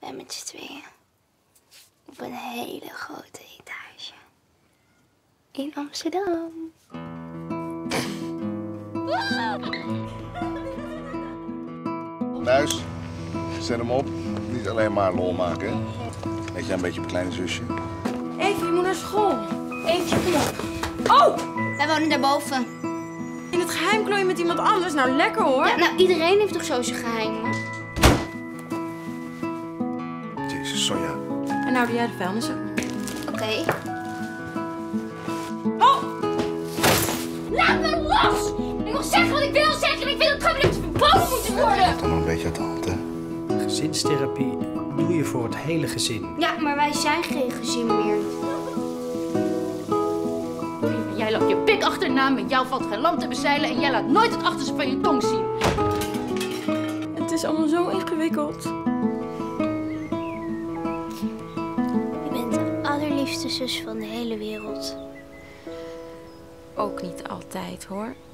En met z'n tweeën. Op een hele grote etage. In Amsterdam. Nuis, zet hem op. Niet alleen maar lol maken, hè? Weet jij een beetje op een kleine zusje? Even, je moet naar school. Eentje, kom op. Oh! Wij wonen daarboven. In het geheim klooien met iemand anders. Nou, lekker hoor. Ja, nou, iedereen heeft toch zo zijn geheimen? Jezus, Sonja. En nou doe jij de vuilnis op. Oké. Oh! Laat me los! Ik wil zeggen wat ik wil zeggen en ik vind dat kabinetjes verboden moeten worden! Toch nog een beetje uit de hand, hè? Gezinstherapie doe je voor het hele gezin. Ja, maar wij zijn geen gezin meer. Jij loopt je pik achterna, met jou valt geen lamp te bezeilen en jij laat nooit het achterste van je tong zien. Het is allemaal zo ingewikkeld. Je bent de allerliefste zus van de hele wereld. Ook niet altijd hoor.